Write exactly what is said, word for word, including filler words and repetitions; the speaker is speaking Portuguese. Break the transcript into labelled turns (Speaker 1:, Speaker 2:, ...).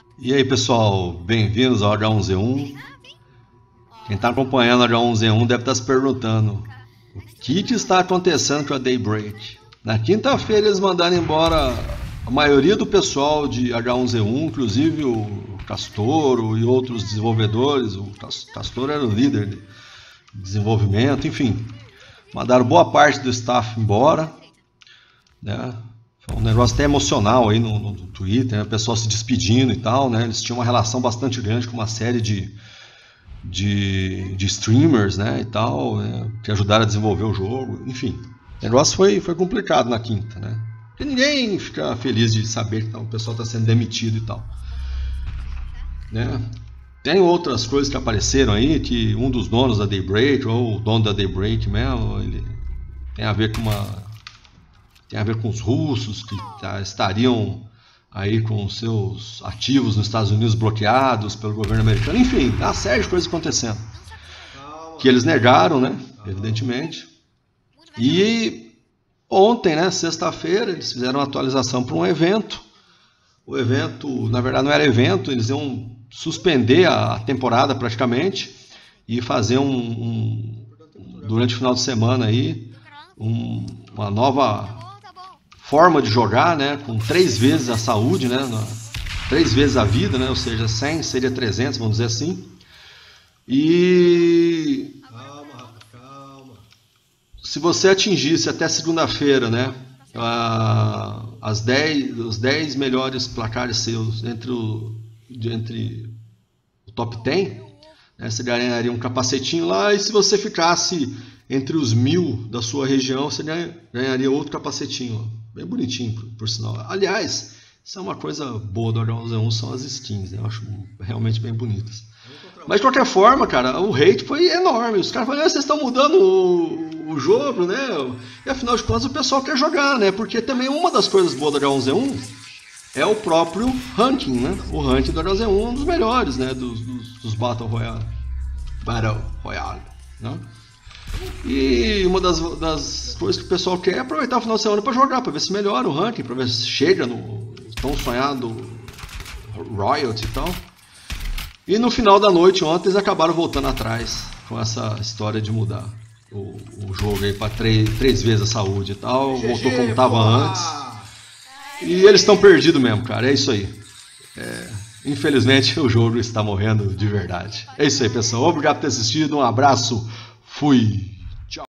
Speaker 1: E aí pessoal, bem-vindos ao H um Z um. Quem está acompanhando o H um Z um deve estar se perguntando o que, que está acontecendo com a Daybreak. Na quinta-feira eles mandaram embora a maioria do pessoal de H um Z um, inclusive o Castoro e outros desenvolvedores. O Castoro era o líder de desenvolvimento, enfim. Mandaram boa parte do staff embora, né? Foi um negócio até emocional aí no, no Twitter, né? O pessoal se despedindo e tal, né? Eles tinham uma relação bastante grande com uma série de, de, de streamers, né? E tal, né? Que ajudaram a desenvolver o jogo, enfim. O negócio foi, foi complicado na quinta, né? Porque ninguém fica feliz de saber que o pessoal está sendo demitido e tal, né? Tem outras coisas que apareceram aí, que um dos donos da Daybreak, ou o dono da Daybreak mesmo, ele tem a ver com uma... tem a ver com os russos que tá, estariam aí com os seus ativos nos Estados Unidos bloqueados pelo governo americano. Enfim, tem uma série de coisas acontecendo que eles negaram, né? Evidentemente. E ontem, né, sexta-feira, eles fizeram uma atualização para um evento. O evento, na verdade, não era evento, eles iam suspender a temporada praticamente e fazer um, um durante o final de semana aí um, uma nova forma de jogar, né, com três vezes a saúde, né, três vezes a vida, né, ou seja, cem seria trezentos, vamos dizer assim. E calma, calma. Se você atingisse até segunda-feira, né, as dez, os dez melhores placares seus entre o, entre o top dez, né, você ganharia um capacetinho lá, e se você ficasse entre os mil da sua região, você ganharia outro capacetinho, bem bonitinho, por, por sinal. Aliás, isso é uma coisa boa do H um Z um, são as skins, né? Eu acho realmente bem bonitas. Mas de qualquer forma, cara, o hate foi enorme. Os caras falaram, vocês estão mudando o, o jogo, né? E afinal de contas o pessoal quer jogar, né? Porque também uma das coisas boas do H um Z um é o próprio ranking, né? O ranking do H um Z um é um dos melhores, né? Dos, dos, dos Battle Royale. Battle Royale, né? E uma das, das coisas que o pessoal quer é aproveitar o final de semana para jogar, para ver se melhora o ranking, para ver se chega no tão sonhado royalty e tal. E no final da noite ontem eles acabaram voltando atrás com essa história de mudar o, o jogo aí para três, três vezes a saúde e tal, voltou como estava antes. E eles estão perdidos mesmo, cara, é isso aí. É, infelizmente o jogo está morrendo de verdade. É isso aí, pessoal. Obrigado por ter assistido, um abraço, fui!